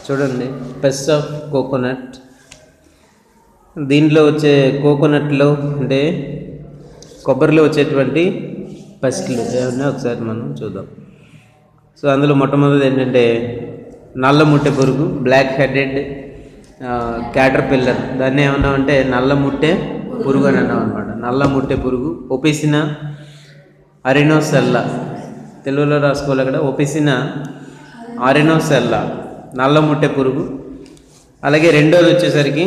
చూడండి, pest of coconut. దీంట్లో వచ్చే కోకోనట్లో అంటే కొబ్బరిలో వచ్చేటువంటి పెస్ట్లు ఏమన్నా ఒకసారి మనం చూద్దాం. సో అందులో మొట్టమొదటి ఏంటంటే నల్ల ముట్టె పురుగు, బ్లాక్ హెడెడ్ క్యాటర్ పిల్లర్. దాన్ని ఏమన్నామంటే నల్ల ముట్టె పురుగు అని అన్నాం అనమాట. నల్ల ముట్టె పురుగు, ఒపిసినా అరినోసెల్లా, తెలుగులో రాసుకోవాలి అక్కడ, ఒపిసినా అరినోసెల్లా నల్ల ముట్టె పురుగు. అలాగే రెండోది వచ్చేసరికి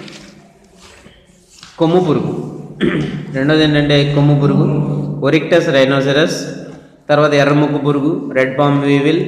కొమ్ము పురుగు. రెండోది ఏంటంటే కొమ్ము పురుగు, ఒరిక్టస్ రైనోసెరస్. తర్వాత ఎర్రముక్కు పురుగు, red palm weevil,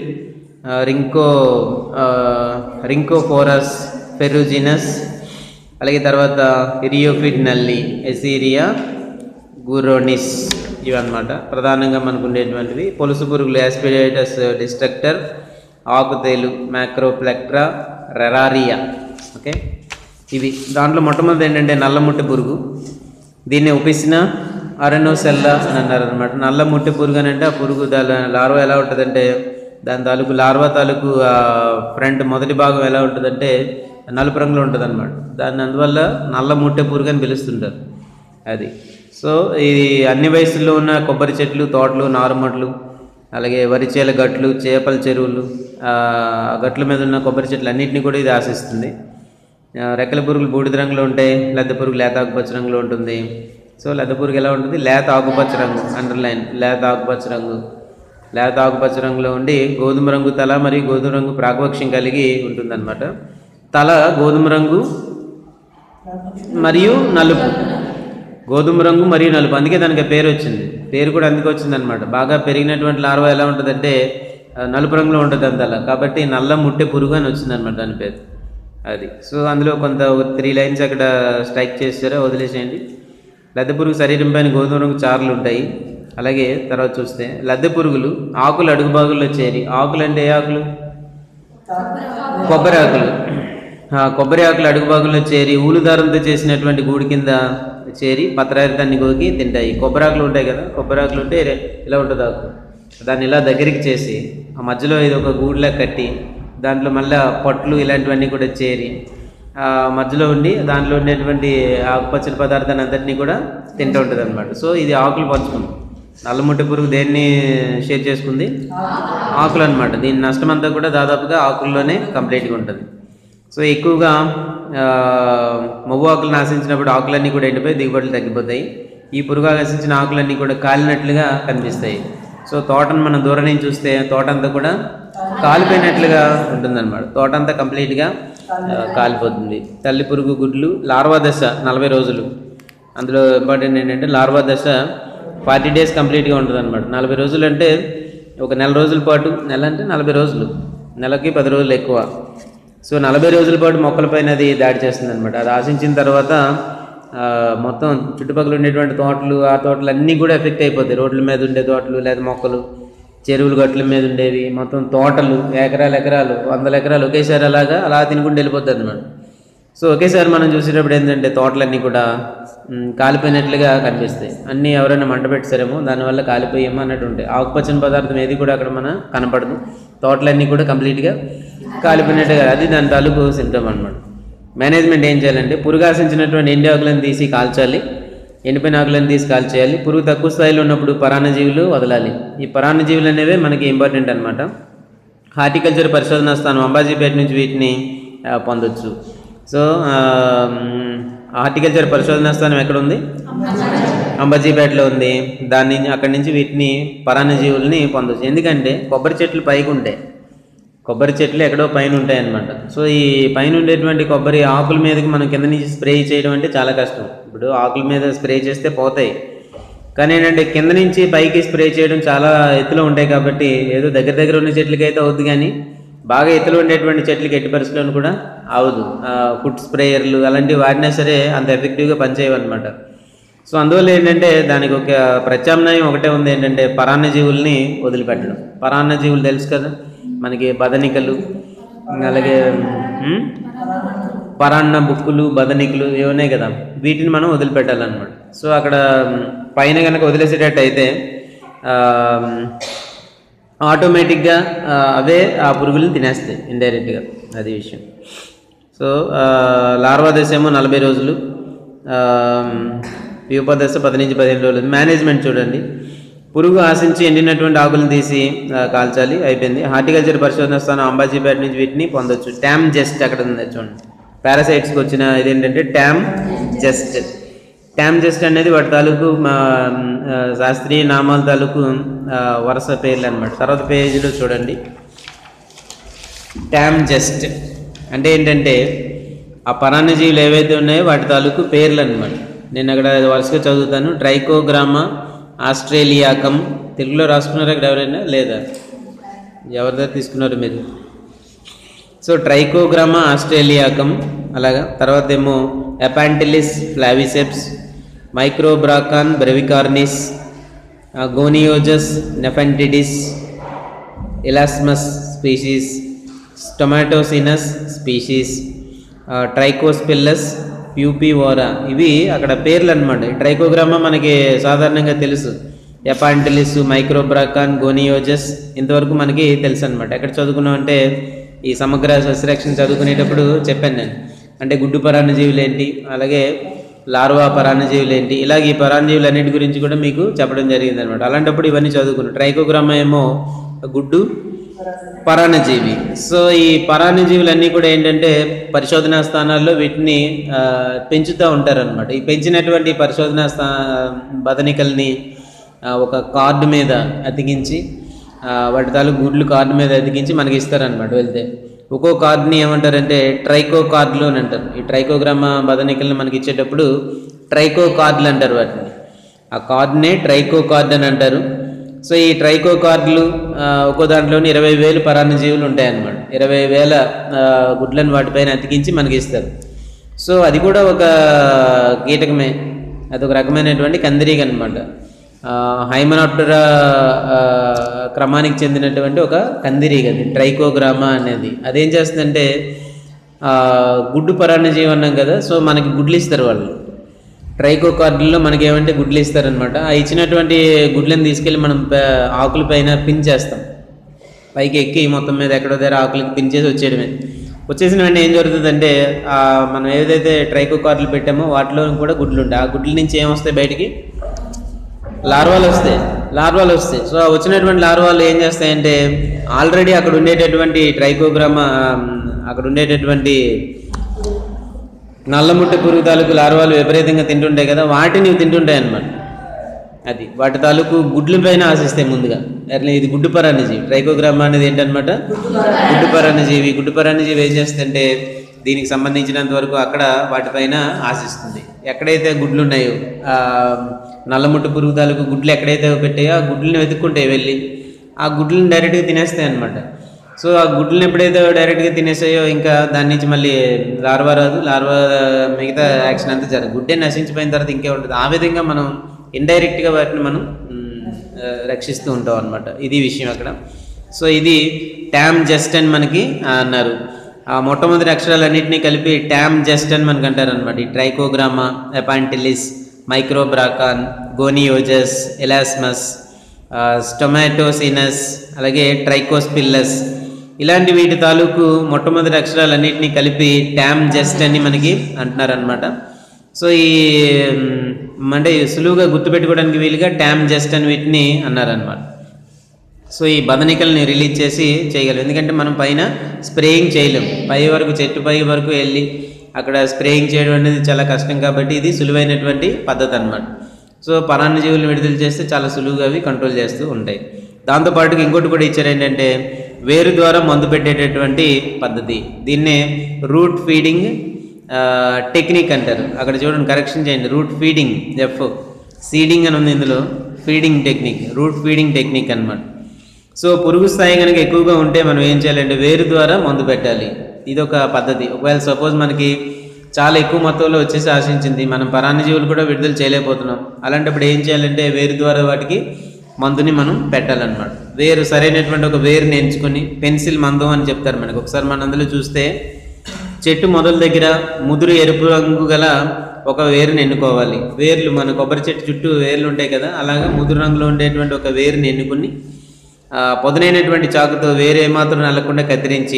Rhynchophorus ferrugineus. అలాగే తర్వాత ఇరియోఫిడ్ నల్లి, ఎసీరియా గురోనిస్. ఇవన్నమాట ప్రధానంగా మనకు ఉండేటువంటివి. పొలుసు పురుగులు యాస్పిరేటస్ డిస్ట్రక్టర్, ఆకుతేలు మ్యాక్రోప్లెక్ట్రా రెరారియా. ఓకే, ఇవి. దాంట్లో మొట్టమొదటి ఏంటంటే నల్ల ముట్టె పురుగు. దీన్ని ఒపిసినా అరినోసెల్లా అని అన్నారు అనమాట. నల్ల ముట్టె పురుగు అని అంటే ఆ పురుగు లార్వా ఎలా ఉంటుందంటే దాని తాలూకు లార్వా తాలూకు ఫ్రంట్ మొదటి భాగం ఎలా ఉంటుందంటే నలుపు రంగులో ఉంటుంది అనమాట. దాన్ని అందువల్ల నల్ల ముట్టె పురుగు అని పిలుస్తుంటారు. అది. సో ఇది అన్ని వయసుల్లో ఉన్న కొబ్బరి చెట్లు, తోటలు, నారుమడ్లు, అలాగే వరిచేల గట్లు, చేపల చెరువులు, గట్ల మీద ఉన్న కొబ్బరి చెట్లు అన్నింటినీ కూడా ఇది ఆశిస్తుంది. రెక్కల పురుగులు బూడిద రంగులో ఉంటాయి, లద్దె పురుగు లేత ఆకుపచ్చ రంగులో ఉంటుంది. సో లద్దె పురుగు ఎలా ఉంటుంది? లేత ఆకుపచ్చ రంగు, అండర్లైన్, లేత ఆకుపచ్చ రంగు. లేత ఆకుపచ్చ రంగులో ఉండి గోధుమ రంగు తల మరియు గోధుమ రంగు ప్రాకపక్షం కలిగి ఉంటుందన్నమాట. తల గోధుమ రంగు మరియు నలుపు, గోధుమ రంగు మరియు నలుపు, అందుకే దానికి పేరు వచ్చింది. పేరు కూడా అందుకే వచ్చిందనమాట. బాగా పెరిగినటువంటి లార్వా ఎలా ఉంటుందంటే నలుపు రంగులో ఉంటుంది అంతలా, కాబట్టి నల్ల ముట్టె పురుగు అని వచ్చిందనమాట దాని పేరు. అది. సో అందులో కొంత 3 లైన్స్ అక్కడ స్ట్రైక్ చేస్తారో వదిలేసేయండి. లద్దె పురుగు శరీరం పైన గోధుమ రంగు చారులు ఉంటాయి. అలాగే తర్వాత చూస్తే లద్దె పురుగులు ఆకులు అడుగు భాగంలో చేరి, ఆకులు అంటే ఏ ఆకులు? కొబ్బరి ఆకులు. కొబ్బరి ఆకులు అడుగు భాగంలో చేరి ఊలుదారంతో చేసినటువంటి గూడు కింద చేరి పత్రారితాన్ని గోకి తింటాయి. కొబ్బరి ఆకులు ఉంటాయి కదా, కొబ్బరి ఆకులు ఉంటే ఇలా ఉంటుంది ఆకు. దాన్ని ఇలా దగ్గరికి చేసి ఆ మధ్యలో ఇది ఒక గూడులా కట్టి దాంట్లో మళ్ళీ పొట్లు ఇలాంటివన్నీ కూడా చేరి మధ్యలో ఉండి దాంట్లో ఉండేటువంటి ఆకుపచ్చని పదార్థాన్ని అంతటినీ కూడా తింటూ ఉంటుంది అనమాట. సో ఇది ఆకులు పంచుకుంది. నల్లముట్టె పురుగు దేన్ని షేర్ చేసుకుంది? ఆకులు అనమాట. దీని నష్టం అంతా కూడా దాదాపుగా ఆకుల్లోనే కంప్లీట్గా ఉంటుంది. సో ఎక్కువగా మొవ్వు ఆకులను ఆశించినప్పుడు ఆకులన్నీ కూడా ఎండిపోయి దిగుబడులు తగ్గిపోతాయి. ఈ పురుగు ఆశించిన ఆకులన్నీ కూడా కాలినట్లుగా కనిపిస్తాయి. సో తోటను మనం దూరం నుంచి చూస్తే తోట అంతా కూడా కాలిపోయినట్లుగా ఉంటుందన్నమాట. తోట అంతా కంప్లీట్గా కాలిపోతుంది. తల్లి పురుగు గుడ్లు లార్వా దశ 40 రోజులు. అందులో ఇంపార్టెంట్ ఏంటంటే లార్వా దశ 40 డేస్ కంప్లీట్గా ఉంటుంది అనమాట. 40 రోజులు అంటే ఒక నెల రోజుల పాటు, నెల అంటే 40 రోజులు, నెలకి 10 రోజులు ఎక్కువ. సో 40 రోజుల పాటు మొక్కలపైన అది దాడి చేస్తుంది అనమాట. అది ఆశించిన తర్వాత మొత్తం చుట్టుపక్కల ఉండేటువంటి తోటలు, ఆ తోటలు అన్నీ కూడా ఎఫెక్ట్ అయిపోతాయి. రోడ్ల మీద ఉండే తోటలు లేదా మొక్కలు, చెరువులు గట్ల మీద ఉండేవి, మొత్తం తోటలు, ఎకరాలు 100 ఎకరాలు ఒకేసారి అలా తినుకుంటూ వెళ్ళిపోతుంది అనమాట. సో ఒకేసారి మనం చూసేటప్పుడు ఏంటంటే తోటలన్నీ కూడా కాలిపోయినట్లుగా కనిపిస్తాయి. అన్నీ ఎవరైనా మంట పెట్టారేమో దానివల్ల కాలిపోయేమో అన్నట్టు ఉంటాయి. ఆకుపచ్చని పదార్థం ఏది కూడా అక్కడ మన కనపడదు. తోటలన్నీ కూడా కంప్లీట్గా కాలిపోయినట్టుగా, అది దాని తాలూకు సింప్టమ్ అనమాట. మేనేజ్మెంట్ ఏం చేయాలంటే పురుగు ఆశించినటువంటి ఎండి ఆకులను తీసి కాల్చాలి, ఎండిపోయిన ఆకులను తీసి కాల్చేయాలి. పురుగు తక్కువ స్థాయిలో ఉన్నప్పుడు పరాన్నజీవులు వదలాలి. ఈ పరాన్నజీవులు అనేవి మనకి ఇంపార్టెంట్ అనమాట. హార్టికల్చర్ పరిశోధనా స్థానం అంబాజీపేట నుంచి వీటిని పొందొచ్చు. సో హార్టికల్చర్ పరిశోధనా స్థానం ఎక్కడ ఉంది? అంబాజీపేటలో ఉంది. అక్కడి నుంచి వీటిని పరాన్నజీవుల్ని పొందొచ్చు. ఎందుకంటే కొబ్బరి చెట్లు పైకి ఉంటాయి, కొబ్బరి చెట్లు ఎక్కడో పైన ఉంటాయి అన్నమాట. సో ఈ పైన ఉండేటువంటి కొబ్బరి ఆకుల మీదకి మనం కింద నుంచి స్ప్రే చేయడం అంటే చాలా కష్టం. ఇప్పుడు ఆకుల మీద స్ప్రే చేస్తే పోతాయి, కానీ ఏంటంటే కింద నుంచి పైకి స్ప్రే చేయడం చాలా ఎత్తులో ఉంటాయి. కాబట్టి ఏదో దగ్గర ఉన్న చెట్లకి అయితే అవుద్ది, కానీ బాగా ఎత్తులో ఉండేటువంటి చెట్లకి ఎట్టి పరిస్థితుల్లో కూడా అవదు. ఫుడ్ స్ప్రేయర్లు అలాంటివి వాడినా సరే అంత ఎఫెక్టివ్గా పనిచేయవు అనమాట. సో అందువల్ల ఏంటంటే దానికి ఒక ప్రత్యామ్నాయం ఒకటే ఉంది, ఏంటంటే పరాన్నజీవుల్ని వదిలిపెట్టడం. పరాన్నజీవులు తెలుసు కదా మనకి, బదనికలు, అలాగే పరాన్న బుక్కులు, బదనికలు ఇవి ఉన్నాయి కదా, వీటిని మనం వదిలిపెట్టాలన్నమాట. సో అక్కడ పైన కనుక వదిలేసేటట్టు అయితే ఆటోమేటిక్గా అవే ఆ పురుగులను తినేస్తాయి ఇండైరెక్ట్గా, అది విషయం. సో లార్వా దశ ఏమో 40 రోజులు, ప్యూపా దశ 10 నుంచి 15 రోజులు. మేనేజ్మెంట్ చూడండి, పురుగు ఆశించి ఎండినటువంటి ఆకులను తీసి కాల్చాలి, అయిపోయింది. హార్టికల్చర్ పరిశోధన స్థానం అంబాజీపేట నుంచి వీటిని పొందొచ్చు. ట్యామ్ జెస్ట్ అక్కడ ఉంది చూడండి, పారాసైట్స్కి వచ్చిన ఇదేంటంటే ట్యామ్ జెస్ట్. ట్యామ్ జెస్ట్ అనేది వాటి తాలూకు శాస్త్రీయ నామాల తాలూకు వరుస పేర్లు అనమాట. తర్వాత పేజీలో చూడండి, ట్యామ్ జెస్ట్ అంటే ఏంటంటే ఆ పరాన్నజీవులు ఏవైతే ఉన్నాయో వాటి తాలూకు పేర్లు అనమాట. నేను అక్కడ వరుసగా చదువుతాను. ట్రైకోగ్రామా ఆస్ట్రేలియాకం, తెలుగులో రాసుకున్నారా ఇక్కడ ఎవరైనా? లేదా, ఎవరి దగ్గర తీసుకున్నారు మీరు? సో ట్రైకోగ్రామా ఆస్ట్రేలియాకం అలాగా. తర్వాత ఏమో ఎపాంటిలిస్ ఫ్లావిసెప్స్, మైక్రోబ్రాకాన్ బ్రెవికార్నిస్, గోనియోజస్ నెఫెంటిడిస్, ఎలాస్మస్ స్పీషీస్, స్టొమాటోసినస్ స్పీషీస్, ట్రైకోస్పిల్లస్ ప్యూపివోరా. ఇవి అక్కడ పేర్లు అనమాట. ట్రైకోగ్రామా మనకి సాధారణంగా తెలుసు, ఎపాంటిలిస్, మైక్రోబ్రాకాన్, గోనియోజస్ ఇంతవరకు మనకి తెలుసు అనమాట. ఎక్కడ చదువుకున్నాం అంటే ఈ సమగ్ర సస్యరక్షణ చదువుకునేటప్పుడు చెప్పాను నేను. అంటే గుడ్డు పరాన్నజీవులు ఏంటి, అలాగే లార్వా పరాన్నజీవులు ఏంటి, ఇలాగ ఈ పరాన్నజీవులు అన్నిటి గురించి కూడా మీకు చెప్పడం జరిగింది అనమాట. అలాంటప్పుడు ఇవన్నీ చదువుకున్నాం. ట్రైకోగ్రామా ఏమో గుడ్డు పరాన్నజీవి. సో ఈ పరాన్నజీవులన్నీ కూడా ఏంటంటే పరిశోధనా స్థానాల్లో వీటిని పెంచుతూ ఉంటారనమాట. ఈ పెంచినటువంటి పరిశోధనా బదనికల్ని ఒక కార్డు మీద అతికించి వాటి తాలూకు గుడ్లు కార్డు మీద అతికించి మనకి ఇస్తారనమాట. వెళ్తే ఒక్కో కార్డుని ఏమంటారంటే ట్రైకో కార్డులు అని అంటారు. ఈ ట్రైకోగ్రామా బదనికల్ని మనకి ఇచ్చేటప్పుడు ట్రైకో కార్డులు అంటారు వాటిని. ఆ కార్డునే ట్రైకో కార్డు అని అంటారు. సో ఈ ట్రైకో కార్డులు ఒక్కో దాంట్లోని 20,000 పరాన్నజీవులు ఉంటాయన్నమాట. 20,000 గుడ్లను వాటిపైన అతికించి మనకి ఇస్తారు. సో అది కూడా ఒక కీటకమే, అదొక రకమైనటువంటి కందిరీగ అనమాట. హైమనాప్టెరా క్రమానికి చెందినటువంటి ఒక కందిరీగ అది ట్రైకోగ్రామా అనేది. అదేం చేస్తుందంటే గుడ్డు పరాన్నజీవి అన్నాం కదా, సో మనకి గుడ్లు ఇస్తారు వాళ్ళు. ట్రైకో కార్డుల్లో మనకి ఏమంటే గుడ్లు ఇస్తారనమాట. ఆ ఇచ్చినటువంటి గుడ్లను తీసుకెళ్ళి మనం ఆకుల పైన పిన్ చేస్తాం. పైకి ఎక్కి మొత్తం మీద ఎక్కడో దగ్గర ఆకులకి పిన్ చేసి వచ్చేయడమే. వచ్చేసిన వెంటనే ఏం జరుగుతుందంటే మనం ఏదైతే ట్రైకో కార్డులు పెట్టామో వాటిలో కూడా గుడ్లు ఉంటాయి. ఆ గుడ్ల నుంచి ఏమొస్తాయి బయటికి? లార్వాలు వస్తాయి. సో వచ్చినటువంటి లార్వాలు ఏం చేస్తాయంటే ఆల్రెడీ అక్కడ ఉండేటటువంటి ట్రైకోగ్రామా, అక్కడ ఉండేటటువంటి నల్లముట్ట పురుగు తాలూకు లార్వాలు విపరీతంగా తింటుంటాయి కదా, వాటిని తింటుంటాయి అన్నమాట. అది వాటి తాలూకు గుడ్ల పైన ఆశిస్తాయి ముందుగా. ఇది గుడ్డు పరాన్నజీవి. ట్రైకోగ్రామా అనేది ఏంటనమాట? గుడ్డు పరాన్నజీవి. గుడ్డు పరాన్నజీవి ఏం చేస్తుందంటే దీనికి సంబంధించినంత వరకు అక్కడ వాటిపైన ఆశిస్తుంది. ఎక్కడైతే గుడ్లు ఉన్నాయో నల్లముట్ట పురుగు తాలూకు గుడ్లు ఎక్కడైతే పెట్టాయో ఆ గుడ్లను వెతుక్కుంటాయి వెళ్ళి, ఆ గుడ్లను డైరెక్ట్గా తినేస్తాయి అనమాట. సో ఆ గుడ్లను ఎప్పుడైతే డైరెక్ట్గా తినేసాయో ఇంకా దాని నుంచి మళ్ళీ లార్వా రాదు. లార్వా మిగతా యాక్షన్ అంతా జరగదు. గుడ్డే నశించిపోయిన తర్వాత ఇంకే ఉంటుంది. ఆ విధంగా మనం ఇండైరెక్ట్గా వాటిని మనం రక్షిస్తూ ఉంటాం అనమాట. ఇది విషయం అక్కడ. సో ఇది ట్యామ్ జెస్ట్ అని మనకి అన్నారు. ఆ మొట్టమొదటి అక్షరాలన్నింటినీ కలిపి ట్యామ్ జెస్ట్ అని మనకు అంటారు అనమాట. ఈ ట్రైకోగ్రామా, ఎపాంటిలిస్, మైక్రోబ్రాకాన్, గోనియోజస్, ఎలాస్మస్, స్టొమాటోసినస్, అలాగే ట్రైకోస్పిల్లస్, ఇలాంటి వీటి తాలూకు మొట్టమొదటి అక్షరాలన్నింటినీ కలిపి ట్యామ్ జెస్ట్ అని మనకి అంటున్నారనమాట. సో ఈ అంటే సులువుగా గుర్తుపెట్టుకోవడానికి వీలుగా ట్యామ్ జెస్ట్ అని వీటిని అన్నారనమాట. సో ఈ బదనికల్ని రిలీజ్ చేసి చేయగలం. ఎందుకంటే మనం పైన స్ప్రేయింగ్ చేయలేం. పై వరకు చెట్టు పై వరకు వెళ్ళి అక్కడ స్ప్రేయింగ్ చేయడం అనేది చాలా కష్టం. కాబట్టి ఇది సులువైనటువంటి పద్ధతి అన్నమాట. సో పరాన్నజీవులను విడుదల చేస్తే చాలా సులువుగా అవి కంట్రోల్ చేస్తూ ఉంటాయి. దాంతోపాటుగా ఇంకోటి కూడా ఇచ్చారు ఏంటంటే వేరు ద్వారా మందు పెట్టేటటువంటి పద్ధతి. దీన్నే రూట్ ఫీడింగ్ టెక్నిక్ అంటారు. అక్కడ చూడండి, కరెక్షన్ చేయండి. రూట్ ఫీడింగ్, సీడింగ్ అని ఉంది ఇందులో, feeding technique, root feeding technique అన్నమాట. సో పురుగు స్థాయి కనుక ఎక్కువగా ఉంటే మనం ఏం చేయాలంటే వేరు ద్వారా మందు పెట్టాలి. ఇదొక పద్ధతి. ఒకవేళ సపోజ్ మనకి చాలా ఎక్కువ మొత్తంలో వచ్చేసి ఆశించింది, మనం పరాన్నజీవులు కూడా విడుదల చేయలేకపోతున్నాం, అలాంటప్పుడు ఏం చేయాలంటే వేరు ద్వారా వాటికి మందుని మనం పెట్టాలన్నమాట. వేరు సరైనటువంటి ఒక వేరుని ఎంచుకొని, పెన్సిల్ మందం అని చెప్తారు మనకు. ఒకసారి మన అందులో చూస్తే చెట్టు మొదల దగ్గర ముదురు ఎరుపు రంగు గల ఒక వేరుని ఎన్నుకోవాలి. వేర్లు మన కొబ్బరి చెట్టు చుట్టూ వేర్లు ఉంటాయి కదా, అలాగా ముదురు రంగులో ఉండేటువంటి ఒక వేరుని ఎన్నుకుని పదునైనటువంటి చాకుతో వేరే ఏమాత్రం నల్లకుండా కత్తిరించి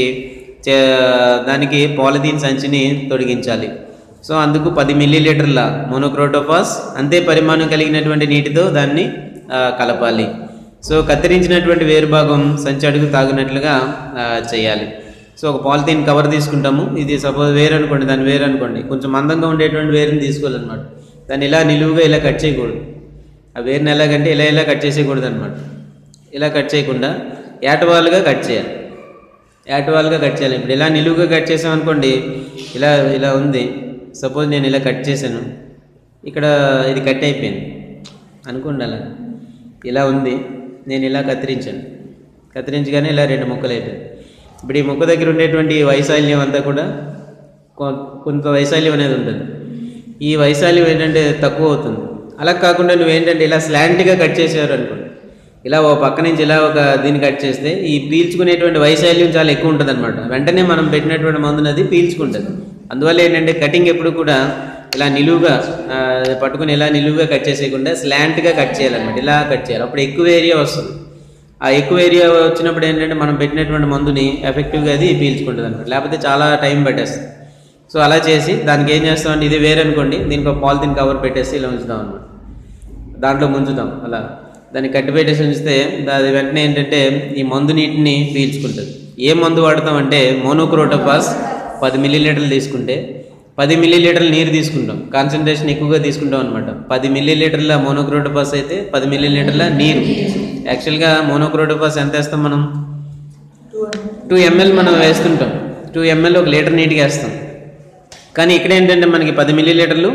దానికి పాలిథీన్ సంచిని తొడిగించాలి. సో అందుకు 10 మిల్లీలీటర్ల మోనోక్రోటోఫాస్ అంతే పరిమాణం కలిగినటువంటి నీటితో దాన్ని కలపాలి. సో కత్తిరించినటువంటి వేరు భాగం సంచి అడుగు తాగినట్లుగా చేయాలి. సో ఒక పాలిథీన్ కవర్ తీసుకుంటాము. ఇది సపోజ్ వేరు అనుకోండి, దాని వేరు అనుకోండి, కొంచెం మందంగా ఉండేటువంటి వేరుని తీసుకోవాలన్నమాట. దాన్ని ఇలా నిలువుగా ఇలా కట్ చేయకూడదు. ఆ వేరుని ఎలాగంటే ఇలా కట్ చేసేయకూడదు అనమాట. ఇలా కట్ చేయకుండా ఏటవాలుగా కట్ చేయాలి. ఏటవాలుగా కట్ చేయాలి. ఇప్పుడు ఇలా నిలువుగా కట్ చేసామనుకోండి, ఇలా ఉంది. సపోజ్ నేను ఇలా కట్ చేశాను, ఇక్కడ ఇది కట్ అయిపోయింది అనుకోండి. అలా ఇలా ఉంది, నేను ఇలా కత్తిరించగానే ఇలా 2 ముక్కలు అయిపోయింది. ఇప్పుడు ఈ ముక్క దగ్గర ఉండేటువంటి వైశాల్యం అంతా కూడా కొంత వైశాల్యం అనేది ఉంటుంది. ఈ వైశాల్యం ఏంటంటే తక్కువ అవుతుంది. అలా కాకుండా నువ్వేంటంటే ఇలా స్లాంట్గా కట్ చేసేవారు అనుకోండి, ఇలా ఓ పక్క నుంచి ఇలా ఒక దీన్ని కట్ చేస్తే ఈ పీల్చుకునేటువంటి వైశాల్యం చాలా ఎక్కువ ఉంటుంది అనమాట. వెంటనే మనం పెట్టినటువంటి మందుని అది పీల్చుకుంటుంది. అందువల్ల ఏంటంటే కటింగ్ ఎప్పుడు కూడా ఇలా నిలువుగా పట్టుకుని ఇలా నిలువుగా కట్ చేసేయకుండా స్లాంట్గా కట్ చేయాలన్నమాట. ఇలా కట్ చేయాలి, అప్పుడు ఎక్కువ ఏరియా వస్తుంది. ఆ ఎక్కువ ఏరియా వచ్చినప్పుడు ఏంటంటే మనం పెట్టినటువంటి మందుని ఎఫెక్టివ్గా అది పీల్చుకుంటుంది అనమాట. లేకపోతే చాలా టైం పట్టేస్తుంది. సో అలా చేసి దానికి ఏం చేస్తామంటే, ఇది వేరే అనుకోండి, దీనికి ఒక పాలిథిన్ కవర్ పెట్టేసి ఇలా ఉంచుతాం అనమాట. దాంట్లో ముంచుతాం. అలా దాన్ని కట్టి పెట్టేసి ఉంచితే అది వెంటనే ఏంటంటే ఈ మందు నీటిని పీల్చుకుంటుంది. ఏ మందు వాడతామంటే మోనోక్రోటోఫాస్ 10 మిల్లీలీటర్లు తీసుకుంటే 10 మిల్లీలీటర్ల నీరు తీసుకుంటాం. కాన్సన్ట్రేషన్ ఎక్కువగా తీసుకుంటాం అనమాట. 10 మిల్లీలీటర్ల మోనోక్రోటోఫాస్ అయితే 10 మిల్లీలీటర్ల నీరు. యాక్చువల్గా మోనోక్రోటోఫాస్ ఎంత వేస్తాం మనం? 2 ml మనం వేస్తుంటాం. 2 ml 1 లీటర్ నీటికి వేస్తాం. కానీ ఇక్కడ ఏంటంటే మనకి 10 మిల్లీలీటర్లు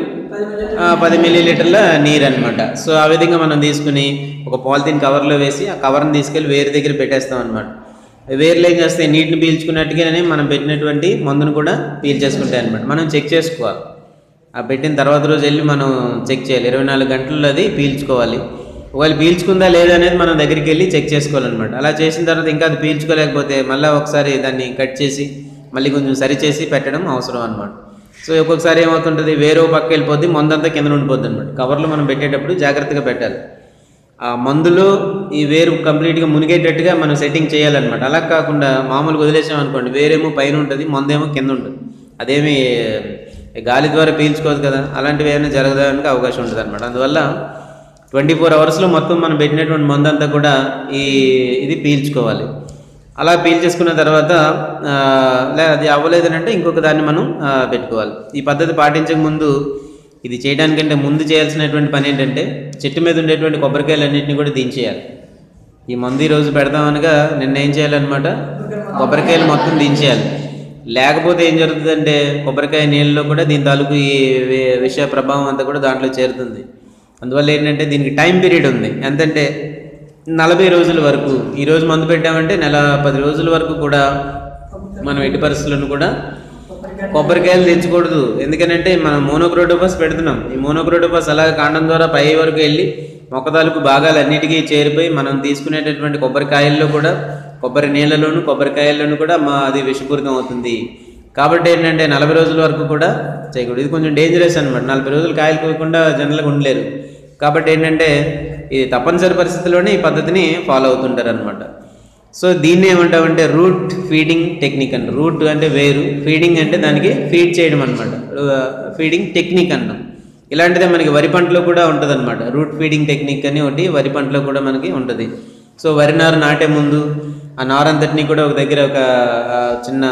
10 మిల్లీలీటర్ల నీరు అనమాట. సో ఆ విధంగా మనం తీసుకుని ఒక పాలిథిన్ కవర్లో వేసి ఆ కవర్ని తీసుకెళ్ళి వేరు దగ్గర పెట్టేస్తాం అనమాట. వేర్లు ఏం చేస్తాయి, నీటిని పీల్చుకున్నట్టుగానే మనం పెట్టినటువంటి మందును కూడా పీల్చేసుకుంటాయి అనమాట. మనం చెక్ చేసుకోవాలి. ఆ పెట్టిన తర్వాత రోజు వెళ్ళి మనం చెక్ చేయాలి. 24 గంటల్లో అది పీల్చుకోవాలి. ఒకవేళ పీల్చుకుందా లేదా అనేది మనం దగ్గరికి వెళ్ళి చెక్ చేసుకోవాలన్నమాట. అలా చేసిన తర్వాత ఇంకా అది పీల్చుకోలేకపోతే మళ్ళీ ఒకసారి దాన్ని కట్ చేసి మళ్ళీ కొంచెం సరిచేసి పెట్టడం అవసరం అనమాట. సో ఒక్కొక్కసారి ఏమవుతుంటుంది, వేరే పక్క వెళ్ళిపోద్ది, మందంతా కింద ఉండిపోద్ది అనమాట. కవర్లో మనం పెట్టేటప్పుడు జాగ్రత్తగా పెట్టాలి. ఆ మందులో ఈ వేరు కంప్లీట్గా మునిగేటట్టుగా మనం సెట్టింగ్ చేయాలన్నమాట. అలా కాకుండా మామూలుగా వదిలేసామనుకోండి, వేరేమో పైన ఉంటుంది, మందేమో కింద ఉంటుంది. అదేమి గాలి ద్వారా పీల్చుకోదు కదా, అలాంటివి ఏమైనా జరగడానికి అవకాశం ఉంటుంది అనమాట. అందువల్ల 24 అవర్స్లో మొత్తం మనం పెట్టినటువంటి మందు అంతా కూడా ఇది పీల్చుకోవాలి. అలా పీల్చేసుకున్న తర్వాత అది అవ్వలేదనంటే ఇంకొక దాన్ని మనం పెట్టుకోవాలి. ఈ పద్ధతి పాటించక ముందు, ఇది చేయడానికంటే ముందు చేయాల్సినటువంటి పని ఏంటంటే, చెట్టు మీద ఉండేటువంటి కొబ్బరికాయలన్నింటినీ కూడా దించేయాలి. ఈ మందు ఈరోజు పెడతామనగా నిన్న ఏం చేయాలన్నమాట, కొబ్బరికాయలు మొత్తం దించేయాలి. లేకపోతే ఏం జరుగుతుందంటే కొబ్బరికాయ నీళ్ళలో కూడా దీని తాలూకు ఈ విష ప్రభావం అంతా కూడా దాంట్లో చేరుతుంది. అందువల్ల ఏంటంటే దీనికి టైం పీరియడ్ ఉంది. ఎంతంటే 40 రోజుల వరకు. ఈరోజు మందు పెట్టామంటే నెల 10 రోజుల వరకు కూడా మనం ఎట్టి పరిస్థితులను కూడా కొబ్బరికాయలు తెచ్చకూడదు. ఎందుకనంటే మనం మోనోక్రోటోఫాస్ పెడుతున్నాం. ఈ మోనోక్రోటోఫాస్ అలాగే కాండం ద్వారా పై వరకు వెళ్ళి మొక్క తాలూకు భాగాలన్నిటికీ చేరిపోయి మనం తీసుకునేటటువంటి కొబ్బరికాయల్లో కూడా, కొబ్బరి నీళ్ళలోను కొబ్బరికాయల్లోనూ కూడా అది విషపూరితం అవుతుంది. కాబట్టి ఏంటంటే 40 రోజుల వరకు కూడా చేయకూడదు. ఇది కొంచెం డేంజరస్ అనమాట. 40 రోజులు కాయలు కోయకుండా జనరల్గా ఉండలేరు. కాబట్టి ఏంటంటే ఇది తప్పనిసరి పరిస్థితుల్లోనే ఈ పద్ధతిని ఫాలో అవుతుంటారు అనమాట. సో దీన్ని ఏమంటామంటే రూట్ ఫీడింగ్ టెక్నిక్ అంట. రూట్ అంటే వేరు, ఫీడింగ్ అంటే దానికి ఫీడ్ చేయడం అనమాట. ఫీడింగ్ టెక్నిక్ అంటాం. ఇలాంటిదే మనకి వరి పంటలో కూడా ఉంటుంది అనమాట. రూట్ ఫీడింగ్ టెక్నిక్ అని ఒకటి వరి పంటలో కూడా మనకి ఉంటుంది. సో వరి నారు నాటే ముందు ఆ నారంతటినీ కూడా ఒక దగ్గర ఒక చిన్న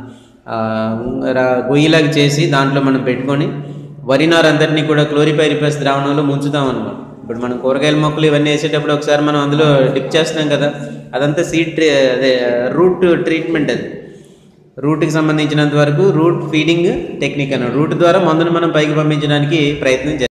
గొయ్యిలాగా చేసి దాంట్లో మనం పెట్టుకొని వరి నారు అంతటినీ కూడా క్లోరిపైరిపస్ ద్రావణంలో ముంచుతాం అనమాట. ఇప్పుడు మనం కూరగాయల మొక్కలు ఇవన్నీ వేసేటప్పుడు ఒకసారి మనం అందులో డిప్ చేస్తున్నాం కదా, అదంతా అదే రూట్ ట్రీట్మెంట్. అది రూట్కి సంబంధించినంత వరకు రూట్ ఫీడింగ్ టెక్నిక్ అన్నమాట. రూట్ ద్వారా మందును మనం పైకి పంపించడానికి ప్రయత్నం చేస్తాం.